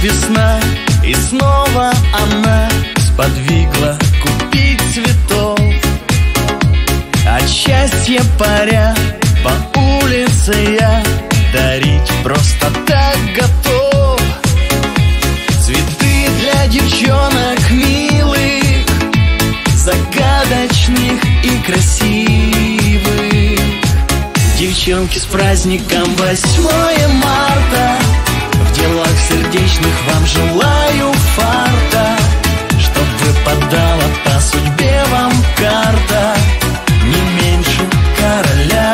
весна, и снова она сподвигла купить цветов. От счастья паря по улице я дарить просто так готов. Цветы для девчонок милых, загадочных и красивых. Девчонки, с праздником 8 марта! В делах сердечных вам желаю фарта, чтоб выпадала по судьбе вам карта не меньше короля.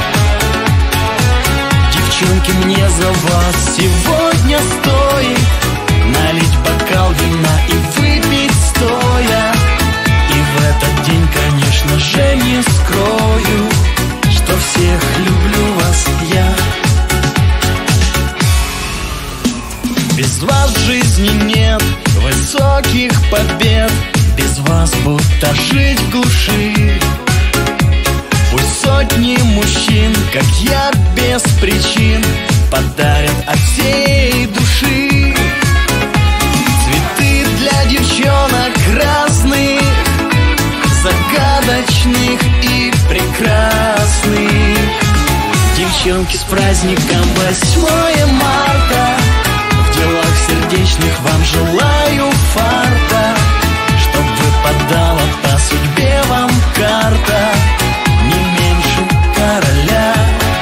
Девчонки, мне за вас сегодня стоит налить бокал вина и выпить стоя. И в этот день, конечно же, не скрою, что всех люблю вас я. Без вас в жизни нет высоких побед, без вас будто жить в глуши. Пусть сотни мужчин, как я, без причин подарят от всей души цветы для девчонок разных, загадочных и прекрасных. Девчонки, с праздником 8 марта! В делах сердечных вам желаю фарта, чтоб выпадала по судьбе вам карта не меньше короля.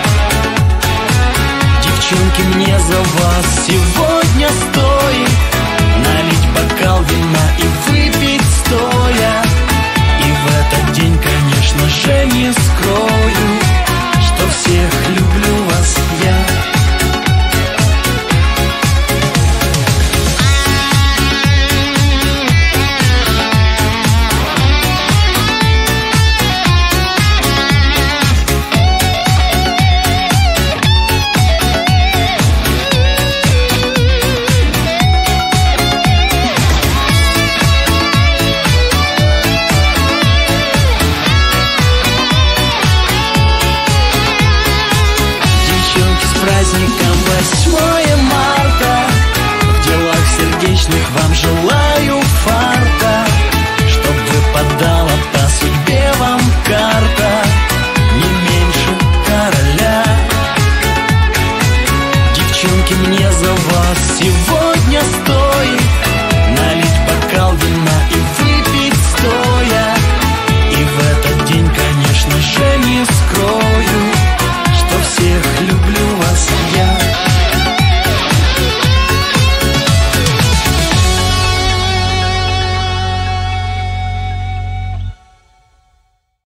Девчонки, мне за вас сегодня стоит налить бокал вина и выпить стоя. И в этот день, конечно же, не скрою, что всех люблю вас я. Праздником 8 марта! В делах сердечных вам желаю фарта, чтоб выпадала по судьбе вам карта не меньше короля. Девчонки, мне за вас сегодня стоит